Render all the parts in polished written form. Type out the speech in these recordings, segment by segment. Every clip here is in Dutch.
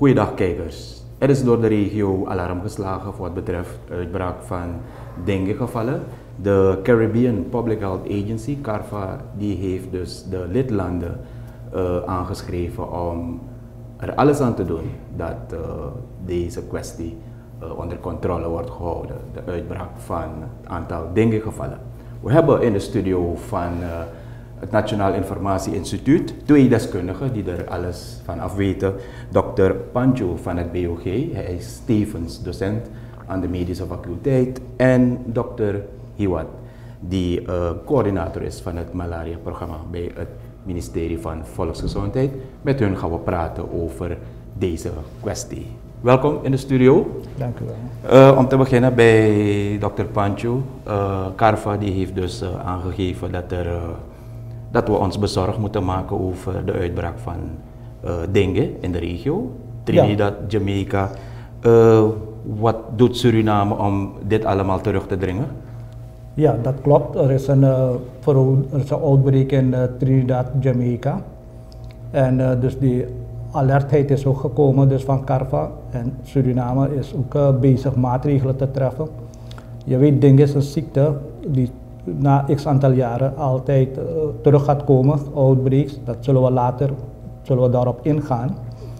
Goeiedag kijkers. Er is door de regio alarm geslagen voor wat betreft uitbraak van dengue-gevallen. De Caribbean Public Health Agency, CARPHA, die heeft dus de lidlanden aangeschreven om er alles aan te doen dat deze kwestie onder controle wordt gehouden. De uitbraak van het aantal dengue-gevallen. We hebben in de studio van het Nationaal Informatie Instituut twee deskundigen die er alles van af weten. Dr. Pancho van het BOG, hij is tevens docent aan de medische faculteit, en Dr. Hiwat, die coördinator is van het malaria-programma bij het ministerie van Volksgezondheid. Met hun gaan we praten over deze kwestie. Welkom in de studio. Dank u wel. Om te beginnen bij Dr. Pancho. CARPHA die heeft dus aangegeven dat we ons bezorgd moeten maken over de uitbraak van dengue in de regio. Trinidad, ja. Jamaica. Wat doet Suriname om dit allemaal terug te dringen? Ja, dat klopt. Er is een outbreak in Trinidad, Jamaica. En dus die alertheid is ook gekomen dus van CARPHA. En Suriname is ook bezig maatregelen te treffen. Je weet, dengue is een ziekte die na x aantal jaren altijd terug gaat komen, outbreaks. Dat zullen we daarop ingaan.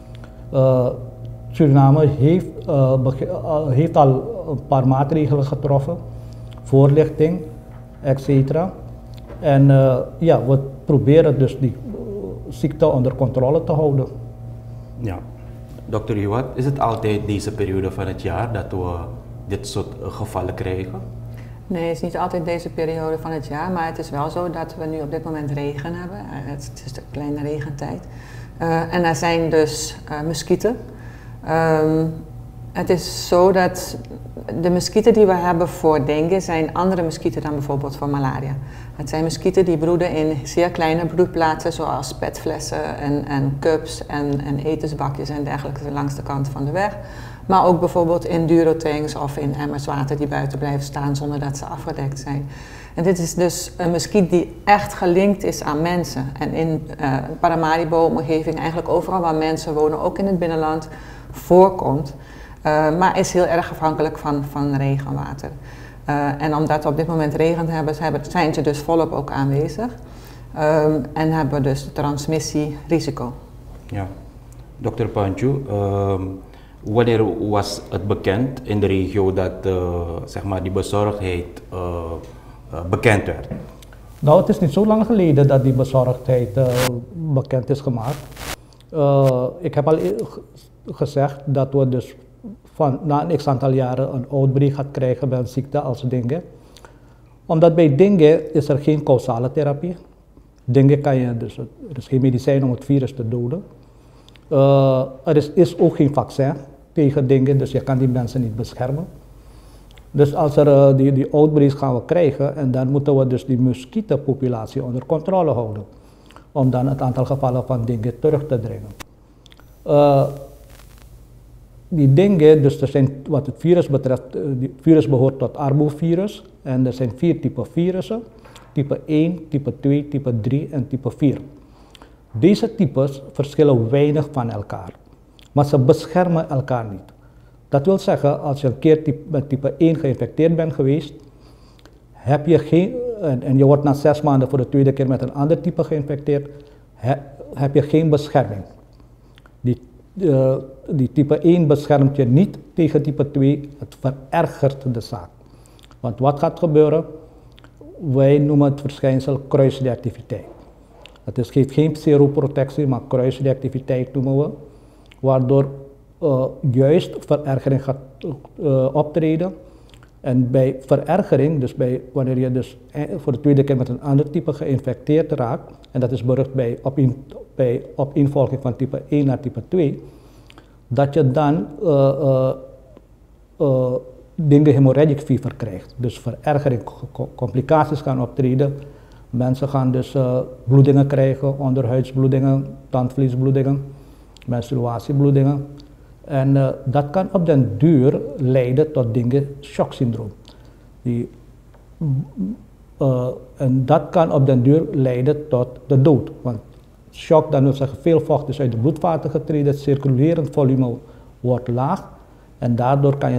Suriname heeft al een paar maatregelen getroffen, voorlichting, etc. En ja, we proberen dus die ziekte onder controle te houden. Ja. Dr. Hiwat, is het altijd deze periode van het jaar dat we dit soort gevallen krijgen? Nee, het is niet altijd deze periode van het jaar, maar het is wel zo dat we nu op dit moment regen hebben. Het is de kleine regentijd. En er zijn dus muskieten. Het is zo dat de muskieten die we hebben voor dengue zijn andere muskieten dan bijvoorbeeld voor malaria. Het zijn muskieten die broeden in zeer kleine broedplaatsen zoals petflessen en cups en etensbakjes en dergelijke langs de kant van de weg. Maar ook bijvoorbeeld in durotanks of in emmers water die buiten blijven staan zonder dat ze afgedekt zijn. En dit is dus een muskiet die echt gelinkt is aan mensen. En in Paramaribo-omgeving, eigenlijk overal waar mensen wonen, ook in het binnenland, voorkomt. Maar is heel erg afhankelijk van regenwater. En omdat we op dit moment regen hebben, zijn ze dus volop ook aanwezig. En hebben we dus transmissierisico. Ja, Dr. Pancho. Wanneer was het bekend in de regio dat zeg maar die bezorgdheid bekend werd? Nou, het is niet zo lang geleden dat die bezorgdheid bekend is gemaakt. Ik heb al gezegd dat we dus na een x-aantal jaren een outbreak gaan krijgen bij een ziekte als dengue. Omdat bij dengue is er geen causale therapie. Dengue kan je dus, er is geen medicijn om het virus te doden. Er is ook geen vaccin tegen dengue, dus je kan die mensen niet beschermen. Dus als er die outbreaks gaan we krijgen, en dan moeten we dus die muskietenpopulatie onder controle houden. Om dan het aantal gevallen van dengue terug te dringen. Die dengue, dus er zijn, wat het virus betreft, het virus behoort tot arbovirus. En er zijn 4 typen virussen. Type 1, type 2, type 3 en type 4. Deze types verschillen weinig van elkaar, maar ze beschermen elkaar niet. Dat wil zeggen, als je een keer met type 1 geïnfecteerd bent geweest, heb je en je wordt na 6 maanden voor de tweede keer met een ander type geïnfecteerd, heb je geen bescherming. Die type 1 beschermt je niet tegen type 2, het verergert de zaak. Want wat gaat gebeuren? Wij noemen het verschijnsel kruisreactiviteit. Het geeft geen seroprotectie, maar kruisreactiviteit noemen we, waardoor juist verergering gaat optreden. En bij verergering, dus wanneer je dus voor de tweede keer met een ander type geïnfecteerd raakt, en dat is berucht bij opeenvolging van type 1 naar type 2, dat je dan dengue hemorrhagic fever krijgt. Dus verergering, complicaties gaan optreden. Mensen gaan dus bloedingen krijgen, onderhuidsbloedingen, tandvliesbloedingen, menstruatiebloedingen. En dat kan op den duur leiden tot dengue shock syndroom. En dat kan op den duur leiden tot de dood. Want shock, dan wil zeggen veel vocht is uit de bloedvaten getreden, het circulerend volume wordt laag en daardoor kan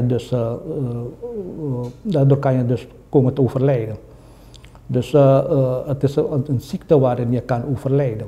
je dus komen te overlijden. Dus het is een ziekte waarin je kan overlijden.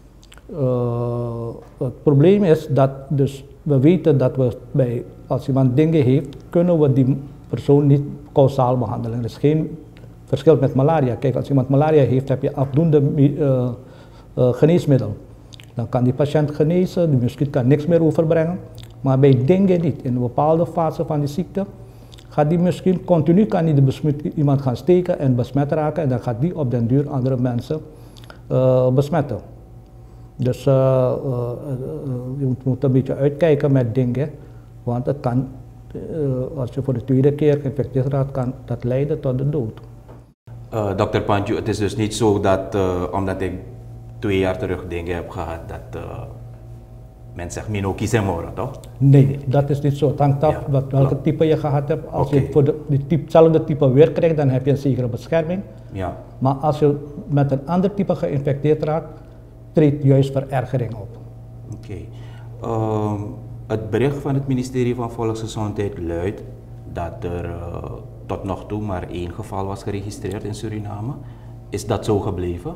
Het probleem is dat dus we weten dat als iemand dengue heeft, kunnen we die persoon niet kausaal behandelen. Er is geen verschil met malaria. Kijk, als iemand malaria heeft, heb je afdoende geneesmiddel. Dan kan die patiënt genezen, die muskiet kan niks meer overbrengen. Maar bij dengue niet. In een bepaalde fase van die ziekte gaat die muskiet continu iemand gaan steken en besmet raken en dan gaat die op den duur andere mensen besmetten. Dus je moet een beetje uitkijken met dengue, want het kan, als je voor de tweede keer geïnfecteerd raakt, kan dat leiden tot de dood. Dr. Panju, het is dus niet zo dat omdat ik 2 jaar terug dengue heb gehad, dat men zegt mino kisemoro, toch? Nee, dat is niet zo. Het hangt af welke type je gehad hebt. Als je voor hetzelfde type weer krijgt, dan heb je een zekere bescherming. Ja. Maar als je met een ander type geïnfecteerd raakt, treedt juist verergering op. Oké. Het bericht van het ministerie van Volksgezondheid luidt dat er tot nog toe maar 1 geval was geregistreerd in Suriname. Is dat zo gebleven?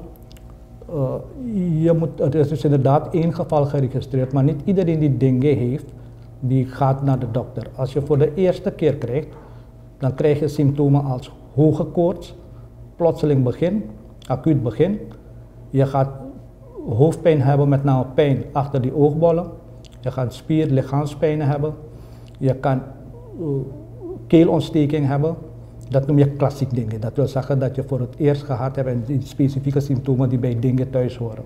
Er is dus inderdaad 1 geval geregistreerd, maar niet iedereen die dengue heeft, die gaat naar de dokter. Als je voor de eerste keer krijgt, dan krijg je symptomen als hoge koorts, plotseling begin, acuut begin. Je gaat hoofdpijn hebben, met name pijn achter die oogbollen. Je gaat lichaamspijnen hebben. Je kan keelontsteking hebben. Dat noem je klassiek dengue. Dat wil zeggen dat je voor het eerst gehad hebt en die specifieke symptomen die bij dengue thuis horen.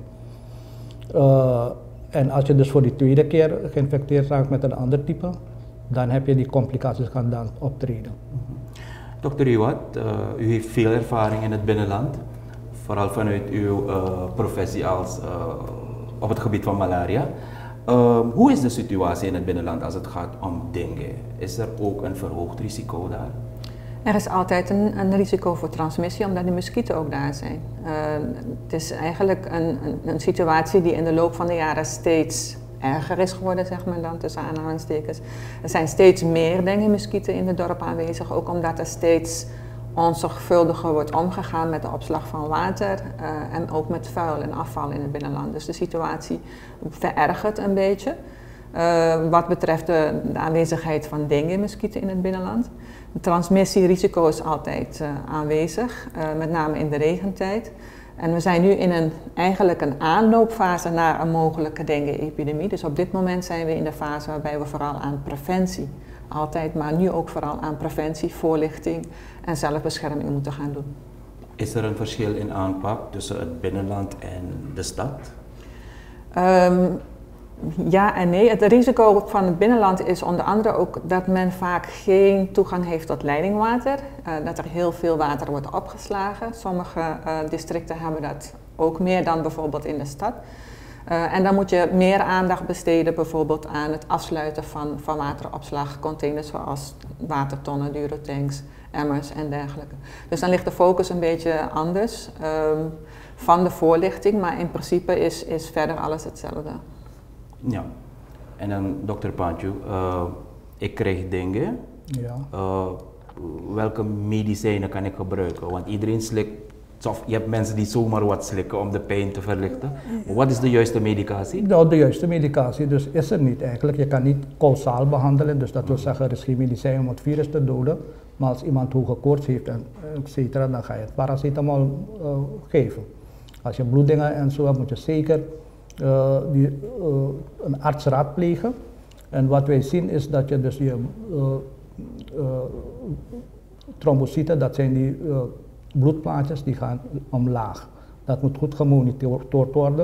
En als je dus voor die tweede keer geïnfecteerd raakt met een ander type, dan heb je die complicaties gaan dan optreden. Dr. Iwat, u heeft veel ervaring in het binnenland, vooral vanuit uw professie op het gebied van malaria. Hoe is de situatie in het binnenland als het gaat om dengue? Is er ook een verhoogd risico daar? Er is altijd een risico voor transmissie, omdat de muskieten ook daar zijn. Het is eigenlijk een situatie die in de loop van de jaren steeds erger is geworden, zeg maar dan, tussen aanhalingstekens. Er zijn steeds meer dengue-muskieten in het dorp aanwezig, ook omdat er steeds onzorgvuldiger wordt omgegaan met de opslag van water en ook met vuil en afval in het binnenland. Dus de situatie verergert een beetje wat betreft de aanwezigheid van dengue-muskieten in het binnenland. Het transmissierisico is altijd aanwezig, met name in de regentijd. En we zijn nu in eigenlijk een aanloopfase naar een mogelijke dengue-epidemie. Dus op dit moment zijn we in de fase waarbij we vooral aan preventie, altijd, maar nu ook vooral aan preventie, voorlichting en zelfbescherming moeten gaan doen. Is er een verschil in aanpak tussen het binnenland en de stad? Ja en nee. Het risico van het binnenland is onder andere ook dat men vaak geen toegang heeft tot leidingwater. Dat er heel veel water wordt opgeslagen. Sommige districten hebben dat ook meer dan bijvoorbeeld in de stad. En dan moet je meer aandacht besteden bijvoorbeeld aan het afsluiten van wateropslagcontainers zoals watertonnen, durotanks, emmers en dergelijke. Dus dan ligt de focus een beetje anders van de voorlichting, maar in principe is verder alles hetzelfde. Ja, en dan Dr. Panju, ik krijg dengue. Ja. Welke medicijnen kan ik gebruiken? Want iedereen slikt, of je hebt mensen die zomaar wat slikken om de pijn te verlichten. Wat is de juiste medicatie? Nou, de juiste medicatie dus is er niet eigenlijk. Je kan niet kausaal behandelen, dus dat wil zeggen er is geen medicijn om het virus te doden. Maar als iemand hoge koorts heeft en etc., dan ga je het paracetamol geven. Als je bloedingen en zo hebt, moet je zeker een arts raadplegen. En wat wij zien is dat je dus je trombocyten, dat zijn die bloedplaatjes, die gaan omlaag. Dat moet goed gemonitord worden.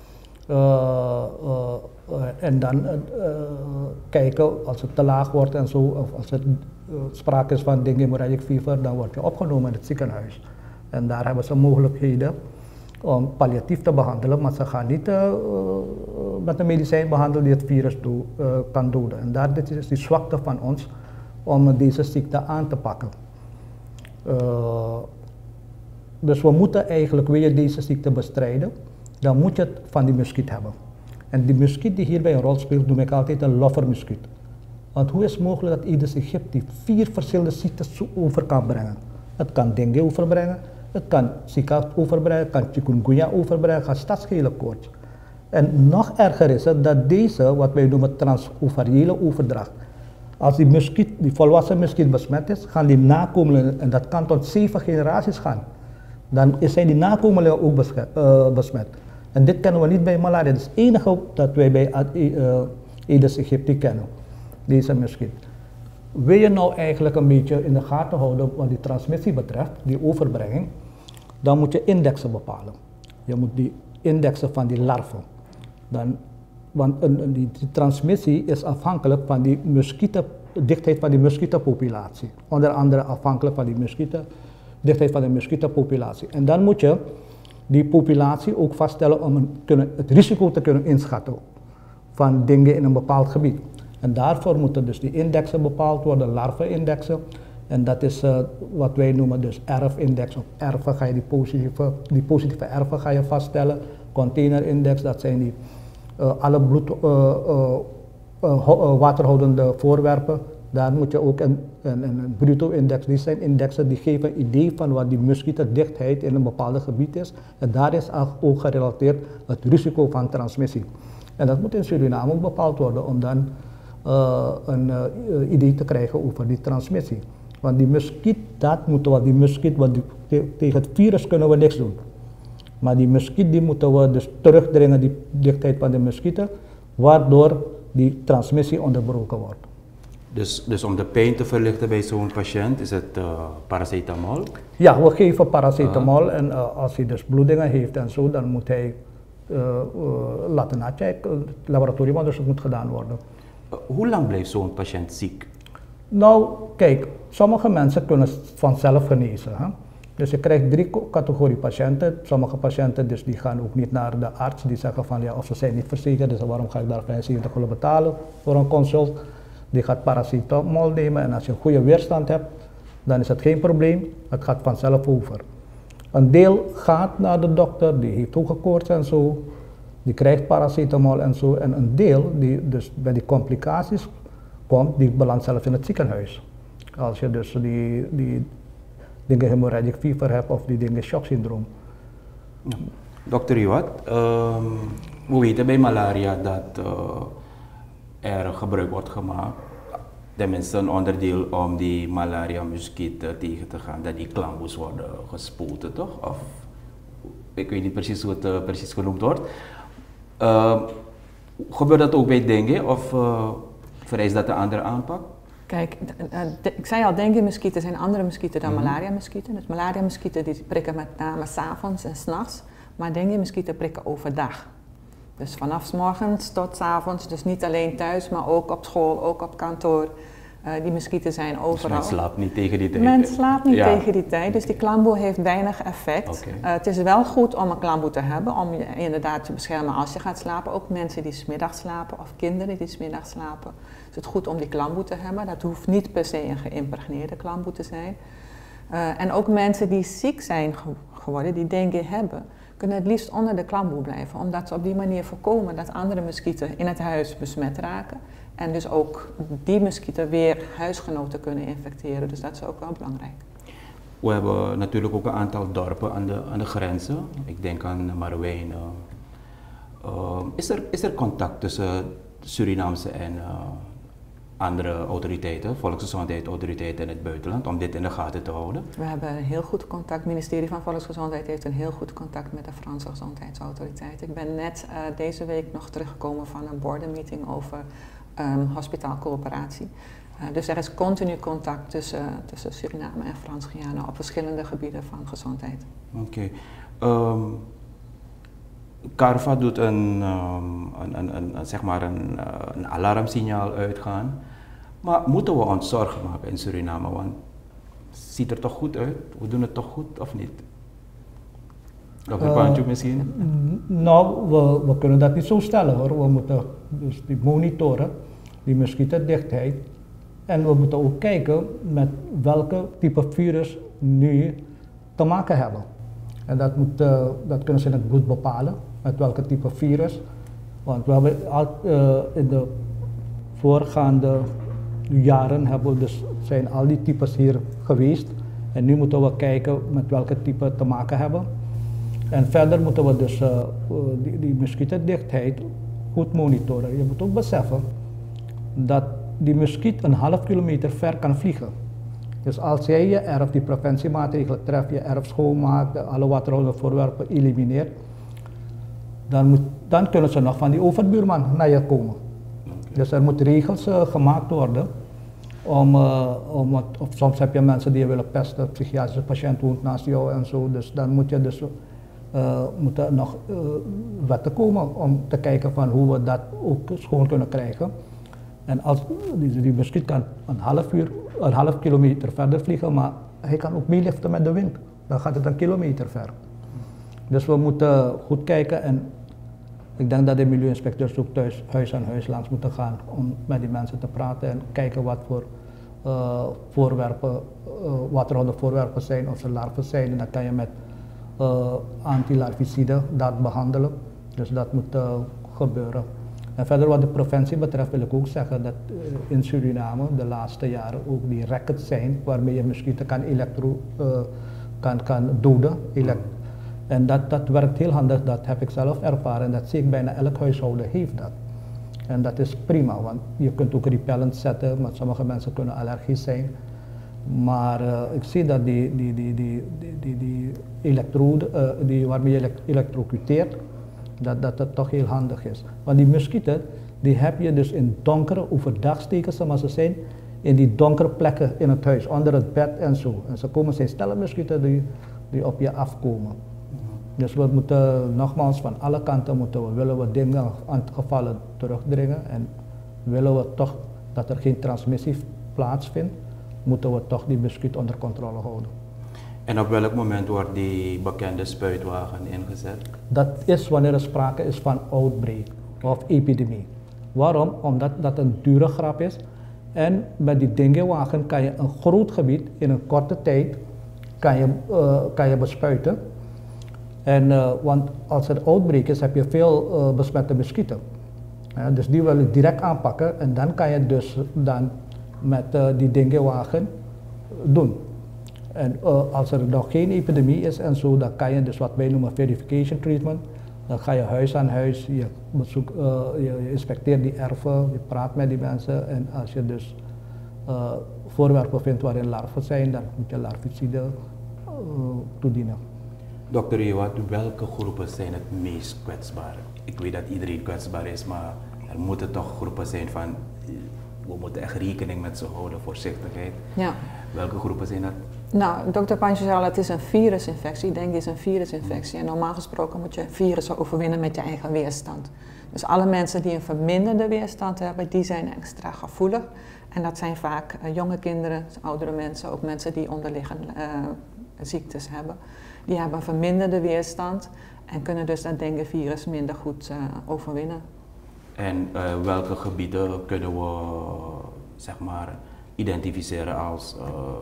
En dan kijken als het te laag wordt en zo, of als het sprake is van dengue hemorrhagic fever, dan word je opgenomen in het ziekenhuis. En daar hebben ze mogelijkheden om palliatief te behandelen, maar ze gaan niet met een medicijn behandelen die het virus kan doden. En dit is die zwakte van ons om deze ziekte aan te pakken. Dus we moeten eigenlijk, wil je deze ziekte bestrijden, dan moet je het van die muskiet hebben. En die muskiet die hierbij een rol speelt, noem ik altijd een loffermuskiet. Want hoe is het mogelijk dat Aedes aegypti 4 verschillende ziektes over kan brengen? Het kan dengue overbrengen, het kan Zika overbrengen, het kan chikungunya overbrengen, het kan stadsgelenkoorts. En nog erger is het dat deze, wat wij noemen transovariële overdracht, als die muskiet, die volwassen muskiet besmet is, gaan die nakomelingen, en dat kan tot 7 generaties gaan, dan zijn die nakomelingen ook besmet. En dit kennen we niet bij malaria, dat is het enige dat wij bij Aedes aegypti kennen, deze muskiet. Wil je nou eigenlijk een beetje in de gaten houden wat die transmissie betreft, die overbrenging, dan moet je indexen bepalen. Je moet die indexen van die larven. Want die transmissie is afhankelijk van die dichtheid van die muskietenpopulatie. Onder andere afhankelijk van die dichtheid van de muskietenpopulatie. En dan moet je die populatie ook vaststellen om het risico te kunnen inschatten van dingen in een bepaald gebied. En daarvoor moeten dus die indexen bepaald worden, larvenindexen. En dat is wat wij noemen dus erfindex. Op erven ga je die positieve erven ga je vaststellen. Containerindex, dat zijn die alle waterhoudende voorwerpen. Daar moet je ook een bruto-index, die zijn indexen die geven een idee van wat die muskietendichtheid in een bepaald gebied is. En daar is ook gerelateerd het risico van transmissie. En dat moet in Suriname ook bepaald worden om dan een idee te krijgen over die transmissie. Want die muskiet, tegen het virus kunnen we niks doen. Maar die muskiet die moeten we dus terugdringen, die dichtheid van de muskieten, waardoor die transmissie onderbroken wordt. Dus om de pijn te verlichten bij zo'n patiënt is het paracetamol? Ja, we geven paracetamol en als hij dus bloedingen heeft en zo, dan moet hij laten nachecken, het laboratoriumonderzoek moet gedaan worden. Hoe lang blijft zo'n patiënt ziek? Nou, kijk, sommige mensen kunnen vanzelf genezen. Hè? Dus je krijgt 3 categorieën patiënten. Sommige patiënten dus die gaan ook niet naar de arts, die zeggen van ja, of ze zijn niet verzekerd, dus waarom ga ik daar 75 gulden betalen voor een consult. Die gaat paracetamol nemen en als je een goede weerstand hebt, dan is het geen probleem, het gaat vanzelf over. Een deel gaat naar de dokter, die heeft hoge koorts en zo, die krijgt paracetamol en zo. En een deel die dus bij die complicaties komt, die belandt zelf in het ziekenhuis. Als je dus die dingen hemorrhagic fever hebt of die dingen shocksyndroom. Ja. Dr. Iwat, we weten bij malaria dat er gebruik wordt gemaakt, tenminste een onderdeel om die malaria-muskieten tegen te gaan, dat die klamboes worden gespoten, toch? Of ik weet niet precies hoe het precies genoemd wordt. Gebeurt dat ook bij dengue of vereist dat een andere aanpak? Kijk, ik zei al, dengue-muskieten zijn andere muskieten dan malaria-muskieten. Dus malaria-muskieten die prikken met name 's avonds en 's nachts, maar dengue-muskieten prikken overdag. Dus vanaf 's morgens tot 's avonds, dus niet alleen thuis, maar ook op school, ook op kantoor. Die muskieten zijn overal. Dus men slaapt niet tegen die tijd? Men slaapt niet tegen die tijd, dus die klamboe heeft weinig effect. Okay. Het is wel goed om een klamboe te hebben, om je inderdaad te beschermen als je gaat slapen. Ook mensen die 's middags slapen of kinderen die 's middags slapen. Dus het is goed om die klamboe te hebben. Dat hoeft niet per se een geïmpregneerde klamboe te zijn. En ook mensen die ziek zijn geworden, die dengue hebben, kunnen het liefst onder de klamboe blijven. Omdat ze op die manier voorkomen dat andere muskieten in het huis besmet raken. En dus ook die muskieten weer huisgenoten kunnen infecteren. Dus dat is ook wel belangrijk. We hebben natuurlijk ook een aantal dorpen aan de grenzen. Ik denk aan Marowijnen. Is er contact tussen Surinaamse en andere autoriteiten, volksgezondheidsautoriteiten in het buitenland, om dit in de gaten te houden? We hebben een heel goed contact. Het ministerie van Volksgezondheid heeft een heel goed contact met de Franse gezondheidsautoriteit. Ik ben net deze week nog teruggekomen van een boardenmeeting over hospitaalcoöperatie. Dus er is continu contact tussen Suriname en Frans-Guyana op verschillende gebieden van gezondheid. Oké. CARFA doet een alarmsignaal uitgaan. Maar moeten we ons zorgen maken in Suriname? Want het ziet er toch goed uit? We doen het toch goed of niet? Dr. Pancho misschien? Nou, we kunnen dat niet zo stellen hoor. We moeten dus die monitoren, die muskietendichtheid. En we moeten ook kijken met welke type virus nu te maken hebben. En dat kunnen ze in het bloed bepalen, met welke type virus. Want we hebben in de voorgaande jaren zijn al die types hier geweest. En nu moeten we kijken met welke type te maken hebben. En verder moeten we dus die muskietdichtheid goed monitoren. Je moet ook beseffen dat die muskiet een half kilometer ver kan vliegen. Dus als jij je erf die preventiemaatregelen treft, je erf schoonmaakt, alle waterhoudende voorwerpen elimineert, dan kunnen ze nog van die overbuurman naar je komen. Dus er moeten regels gemaakt worden of soms heb je mensen die je willen pesten, een psychiatrische patiënt woont naast jou en zo, dus dan moeten er nog wetten komen om te kijken van hoe we dat ook schoon kunnen krijgen. En als die muskiet kan een half kilometer verder vliegen, maar hij kan ook meeliften met de wind. Dan gaat het een kilometer ver. Dus we moeten goed kijken en ik denk dat de milieuinspecteurs ook thuis huis aan huis langs moeten gaan om met die mensen te praten en kijken wat voor voorwerpen, waterhoudende voorwerpen zijn of ze larven zijn. En dan kan je met antilarviciden dat behandelen. Dus dat moet gebeuren. En verder wat de preventie betreft wil ik ook zeggen dat in Suriname de laatste jaren ook die rackets zijn waarmee je muskieten kan doden. En dat werkt heel handig, dat heb ik zelf ervaren en dat zie ik bijna elk huishouden heeft dat. En dat is prima, want je kunt ook repellent zetten, maar sommige mensen kunnen allergisch zijn. Maar ik zie dat die elektrode, waarmee je elektrocuteert, dat het toch heel handig is. Want die muskieten, die heb je dus in donkere, overdag steken ze, maar ze zijn in die donkere plekken in het huis, onder het bed en zo. En ze zijn stellen muskieten die op je afkomen. Dus we moeten nogmaals van alle kanten willen we dingen aan gevallen terugdringen en willen we toch dat er geen transmissie plaatsvindt, moeten we toch die muskiet onder controle houden. En op welk moment wordt die bekende spuitwagen ingezet? Dat is wanneer er sprake is van outbreak of epidemie. Waarom? Omdat dat een dure grap is en met die denguewagen kan je een groot gebied in een korte tijd kan je bespuiten. En, want als er outbreak is, heb je veel besmette muskieten. Dus die wil je direct aanpakken en dan kan je dus dan met die denguewagen doen. En als er nog geen epidemie is en zo, dan kan je dus wat wij noemen verification treatment. Dan ga je huis aan huis, je inspecteert die erven, je praat met die mensen en als je dus voorwerpen vindt waarin larven zijn, dan moet je larviciden toedienen. Dr. Ewart, welke groepen zijn het meest kwetsbaar? Ik weet dat iedereen kwetsbaar is, maar er moeten toch groepen zijn van, we moeten echt rekening met ze houden, voorzichtigheid. Ja. Welke groepen zijn dat? Nou, dokter Pancho zei al, het is een virusinfectie. Dengue is een virusinfectie. En normaal gesproken moet je virussen overwinnen met je eigen weerstand. Dus alle mensen die een verminderde weerstand hebben, die zijn extra gevoelig. En dat zijn vaak jonge kinderen, oudere mensen, ook mensen die onderliggende ziektes hebben. Die hebben een verminderde weerstand en kunnen dus dat dengue-virus minder goed overwinnen. En welke gebieden kunnen we zeg maar identificeren als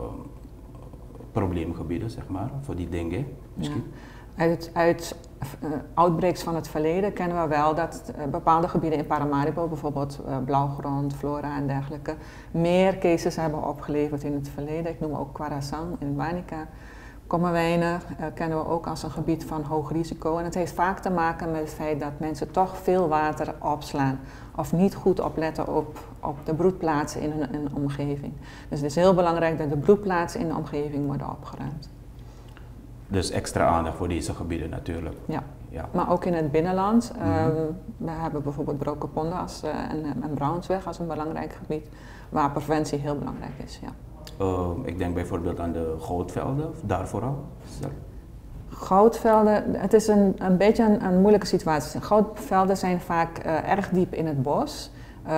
probleemgebieden, zeg maar, voor die dengue? Misschien? Ja. Uit outbreaks van het verleden kennen we wel dat bepaalde gebieden in Paramaribo, bijvoorbeeld blauwgrond, flora en dergelijke, meer cases hebben opgeleverd in het verleden. Ik noem ook Curaçao in Wanica. Kommerwijnen kennen we ook als een gebied van hoog risico. En het heeft vaak te maken met het feit dat mensen toch veel water opslaan. Of niet goed opletten op de broedplaatsen in hun omgeving. Dus het is heel belangrijk dat de broedplaatsen in de omgeving worden opgeruimd. Dus extra aandacht voor deze gebieden natuurlijk. Ja, maar ook in het binnenland. We hebben bijvoorbeeld Brokopondo en Brownsweg als een belangrijk gebied. Waar preventie heel belangrijk is, ja. Ik denk bijvoorbeeld aan de goudvelden, daar vooral. Goudvelden, het is een beetje een moeilijke situatie. Goudvelden zijn vaak erg diep in het bos.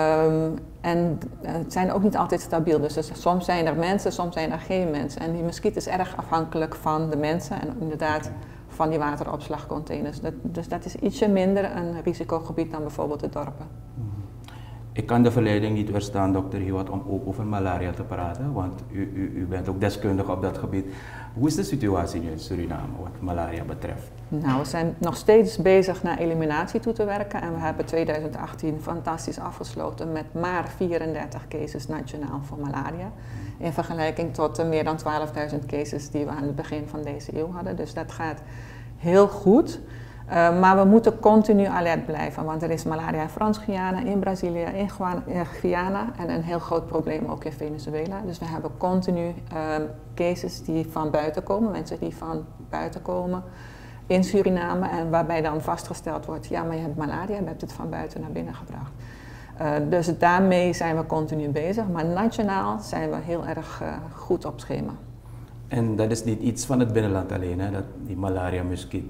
En het zijn ook niet altijd stabiel. Dus soms zijn er mensen, soms zijn er geen mensen. En die muskiet is erg afhankelijk van de mensen en inderdaad van die wateropslagcontainers. Dus dat is ietsje minder een risicogebied dan bijvoorbeeld de dorpen. Ik kan de verleiding niet weerstaan, dokter Hiwat, om ook over malaria te praten, want u bent ook deskundig op dat gebied. Hoe is de situatie nu in Suriname wat malaria betreft? Nou, we zijn nog steeds bezig naar eliminatie toe te werken en we hebben 2018 fantastisch afgesloten met maar 34 cases nationaal voor malaria. In vergelijking tot de meer dan 12.000 cases die we aan het begin van deze eeuw hadden. Dus dat gaat heel goed. Maar we moeten continu alert blijven, want er is malaria in Frans-Guyana, in Brazilië, in Guyana en een heel groot probleem ook in Venezuela. Dus we hebben continu cases die van buiten komen, mensen die van buiten komen in Suriname en waarbij dan vastgesteld wordt, ja maar je hebt malaria, je hebt het van buiten naar binnen gebracht. Dus daarmee zijn we continu bezig, maar nationaal zijn we heel erg goed op schema. En dat is niet iets van het binnenland alleen, hè, dat die malaria-muskiet?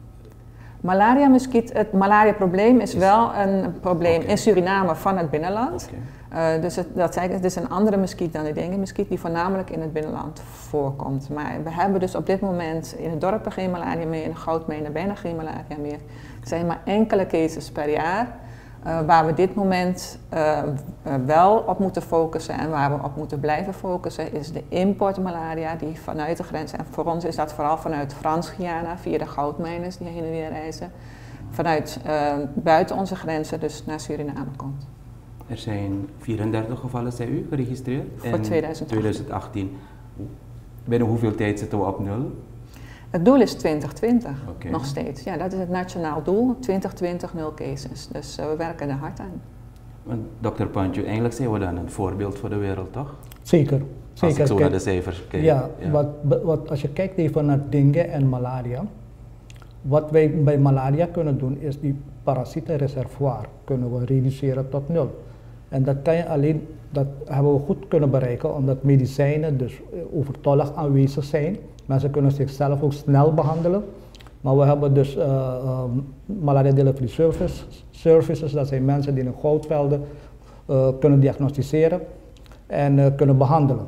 Het malaria-probleem is wel een probleem in Suriname van het binnenland. Dus het is een andere muskiet dan de dengue-muskiet die voornamelijk in het binnenland voorkomt. Maar we hebben dus op dit moment in het dorpen geen malaria meer, in de goudmijnen bijna geen malaria meer. Er zijn maar enkele cases per jaar. Waar we dit moment wel op moeten focussen en waar we op moeten blijven focussen is de importmalaria die vanuit de grens, en voor ons is dat vooral vanuit Frans-Guyana via de goudmijnen die heen en weer reizen, vanuit buiten onze grenzen dus naar Suriname komt. Er zijn 34 gevallen, zei u, geregistreerd? Voor 2018. Binnen hoeveel tijd zitten we op 0? Het doel is 2020, nog steeds. Ja, dat is het nationaal doel, 2020 0 cases. Dus we werken er hard aan. Dr. Pancho, eigenlijk zijn we dan een voorbeeld voor de wereld, toch? Zeker. Als ik zo naar de cijfers kijk. Ja. Als je kijkt even naar dengue en malaria. Wat wij bij malaria kunnen doen is die parasietenreservoir kunnen we reduceren tot 0. En dat kan je alleen, dat hebben we goed kunnen bereiken omdat medicijnen dus overtollig aanwezig zijn. Mensen kunnen zichzelf ook snel behandelen. Maar we hebben dus malaria delivery services, dat zijn mensen die in goudvelden kunnen diagnosticeren en kunnen behandelen.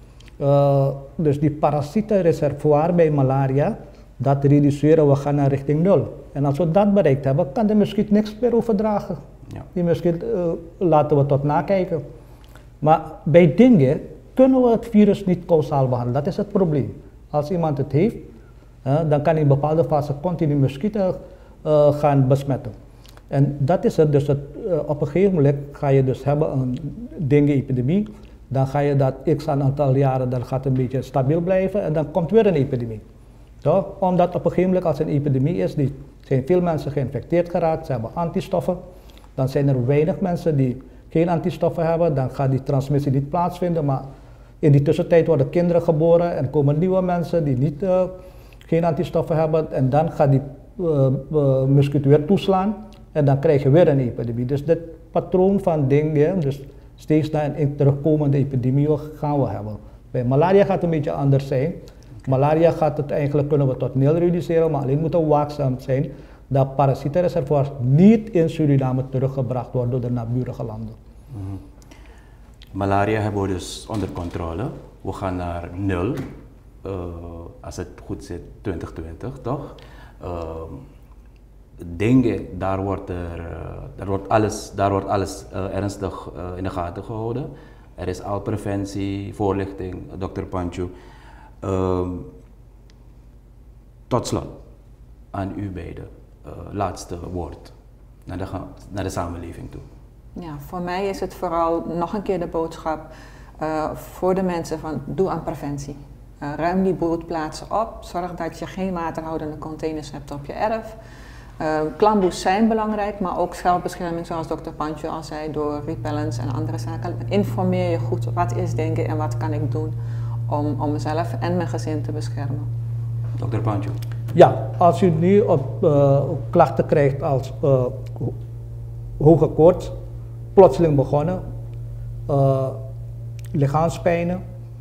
Dus die parasietenreservoir bij malaria, dat reduceren we gaan naar richting 0. En als we dat bereikt hebben, kan de muskiet niks meer overdragen. Ja. Die muskiet laten we tot nakijken. Maar bij dengue kunnen we het virus niet causaal behandelen, dat is het probleem. Als iemand het heeft, dan kan in een bepaalde fase continu muskieten gaan besmetten. En dat is het, dus op een gegeven moment ga je dus hebben een dengue-epidemie. Dan ga je dat x aantal jaren, dan gaat het een beetje stabiel blijven en dan komt weer een epidemie. Toch? Omdat op een gegeven moment als een epidemie is, zijn veel mensen geïnfecteerd geraakt, ze hebben antistoffen. Dan zijn er weinig mensen die geen antistoffen hebben, dan gaat die transmissie niet plaatsvinden. Maar in die tussentijd worden kinderen geboren en komen nieuwe mensen die geen antistoffen hebben. En dan gaat die muskiet weer toeslaan en dan krijg je weer een epidemie. Dus dit patroon van dingen, dus steeds naar een terugkomende epidemie gaan we hebben. Bij malaria gaat het een beetje anders zijn. Malaria gaat het eigenlijk, kunnen we tot 0 reduceren, maar alleen moeten we waakzaam zijn dat parasietenreservoirs niet in Suriname teruggebracht worden door de naburige landen. Mm-hmm. Malaria hebben we dus onder controle. We gaan naar 0, als het goed zit, 2020, toch? Dengue, daar wordt alles ernstig in de gaten gehouden. Er is al preventie, voorlichting, Dr. Pancho. Tot slot, aan u beiden, laatste woord naar de samenleving toe. Ja, voor mij is het vooral nog een keer de boodschap voor de mensen van doe aan preventie. Ruim die broedplaatsen op, zorg dat je geen waterhoudende containers hebt op je erf. Klamboes zijn belangrijk, maar ook zelfbescherming zoals dokter Pancho al zei door repellents en andere zaken. Informeer je goed wat is dengue en wat kan ik doen om mezelf en mijn gezin te beschermen. Dokter Pancho. Ja, als u nu op klachten krijgt als hoge koorts, plotseling begonnen, lichaamspijnen,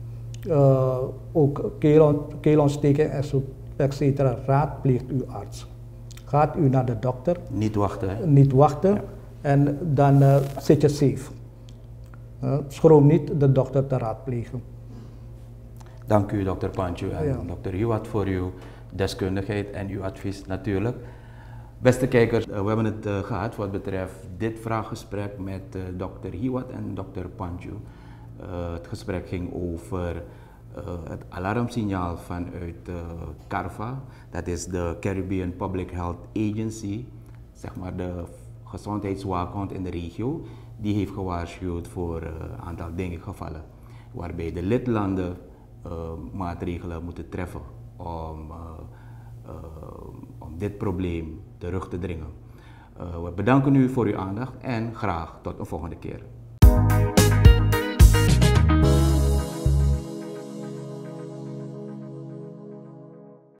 ook keelontsteking, etc. Raadpleegt uw arts. Gaat u naar de dokter. Niet wachten. Hè? Niet wachten. Ja. En dan zit je safe. Schroom niet de dokter te raadplegen. Dank u, dokter Pancho en dokter Hiwat voor uw deskundigheid en uw advies natuurlijk. Beste kijkers, we hebben het gehad wat betreft dit vraaggesprek met Dr. Hiwat en Dr. Panju. Het gesprek ging over het alarmsignaal vanuit CARFA, dat is de Caribbean Public Health Agency, zeg maar de gezondheidswaakhond in de regio. Die heeft gewaarschuwd voor een aantal gevallen, waarbij de lidlanden maatregelen moeten treffen om dit probleem terug te dringen. We bedanken u voor uw aandacht en graag tot een volgende keer.